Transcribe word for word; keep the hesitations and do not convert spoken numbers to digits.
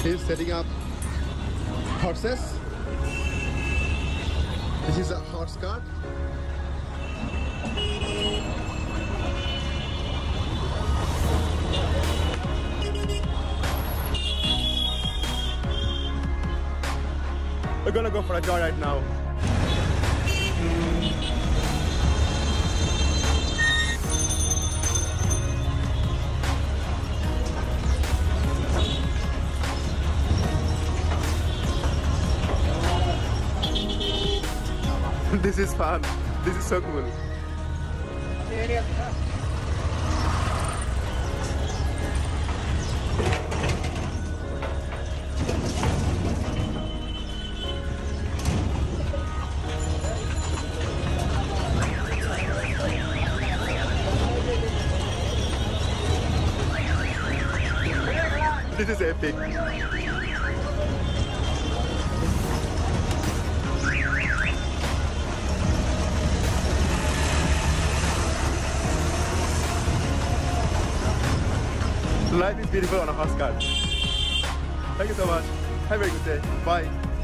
He's setting up horses. This is a horse cart. We're gonna go for a joyride now. This is fun. This is so cool. This is epic. Life is beautiful on a horse cart. Thank you so much. Have a very good day. Bye.